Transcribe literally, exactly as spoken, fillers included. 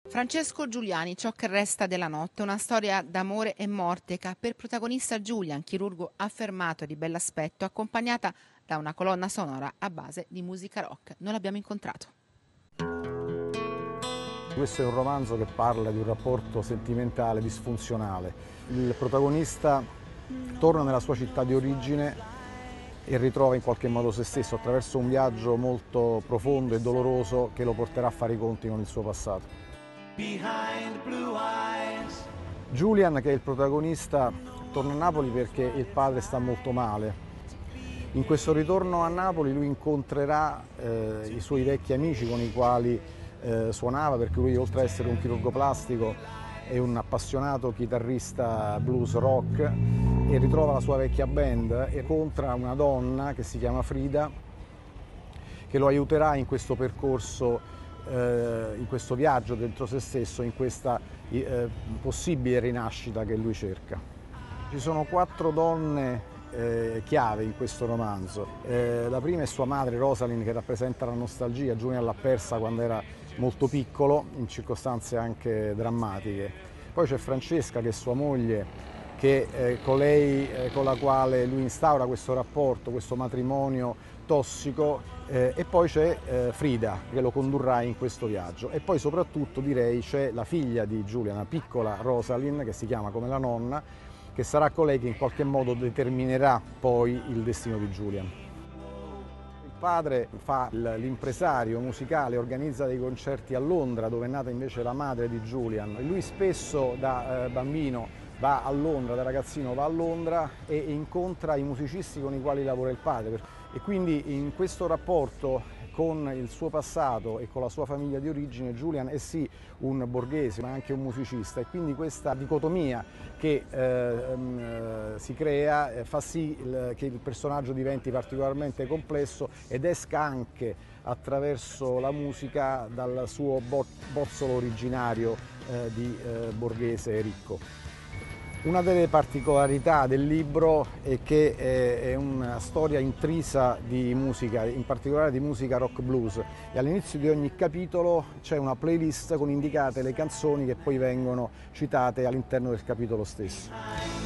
Francesco Giuliani, Ciò che resta della notte, una storia d'amore e morte che ha per protagonista Julian, chirurgo affermato e di bell'aspetto, accompagnata da una colonna sonora a base di musica rock. Noi l'abbiamo incontrato. Questo è un romanzo che parla di un rapporto sentimentale disfunzionale. Il protagonista torna nella sua città di origine e ritrova in qualche modo se stesso attraverso un viaggio molto profondo e doloroso che lo porterà a fare i conti con il suo passato. Julian, che è il protagonista, torna a Napoli perché il padre sta molto male. In questo ritorno a Napoli lui incontrerà eh, i suoi vecchi amici con i quali eh, suonava, perché lui, oltre ad essere un chirurgo plastico, è un appassionato chitarrista blues rock, e ritrova la sua vecchia band e incontra una donna che si chiama Frida, che lo aiuterà in questo percorso, in questo viaggio dentro se stesso, in questa eh, possibile rinascita che lui cerca. Ci sono quattro donne eh, chiave in questo romanzo. Eh, la prima è sua madre Rosalind, che rappresenta la nostalgia. Julian l'ha persa quando era molto piccolo, in circostanze anche drammatiche. Poi c'è Francesca, che è sua moglie, che eh, colei eh, con la quale lui instaura questo rapporto, questo matrimonio tossico, eh, e poi c'è eh, Frida, che lo condurrà in questo viaggio, e poi soprattutto direi c'è la figlia di Julian, una piccola Rosalind, che si chiama come la nonna, che sarà colei che in qualche modo determinerà poi il destino di Julian. Il padre fa l'impresario musicale, organizza dei concerti a Londra, dove è nata invece la madre di Julian. Lui spesso da eh, bambino va a Londra, da ragazzino va a Londra e incontra i musicisti con i quali lavora il padre, e quindi in questo rapporto con il suo passato e con la sua famiglia di origine, Julian è sì un borghese ma anche un musicista, e quindi questa dicotomia che eh, si crea eh, fa sì il, che il personaggio diventi particolarmente complesso ed esca anche attraverso la musica dal suo bozzolo originario eh, di eh, borghese ricco. Una delle particolarità del libro è che è una storia intrisa di musica, in particolare di musica rock blues, e all'inizio di ogni capitolo c'è una playlist con indicate le canzoni che poi vengono citate all'interno del capitolo stesso.